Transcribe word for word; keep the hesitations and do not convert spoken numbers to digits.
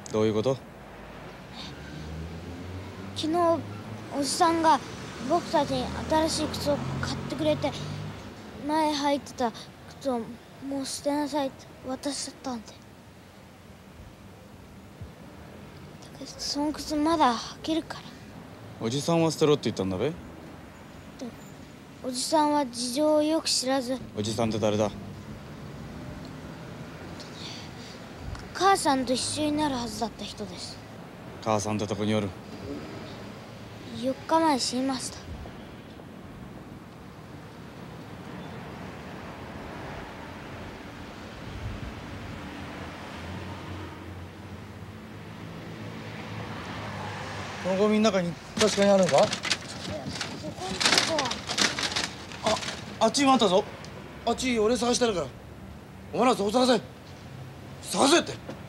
どういうこと？ 昨日おじさんが僕たちに新しい靴を買ってくれて、前履いてた靴をもう捨てなさいって渡しちゃったんで。だけどその靴まだ履けるから。 おじさんは捨てろって言ったんだべ。 おじさんは事情をよく知らず。 おじさんって誰だ？ 母さんと一緒になるはずだった人です。 母さんってとこにおる。 よっかまえ死にました。 このゴミの中に確かにあるのか？ そこんとこは。 あ、あっちにもあったぞ。あっち俺探してるから。お前らそこ探せ。探せって。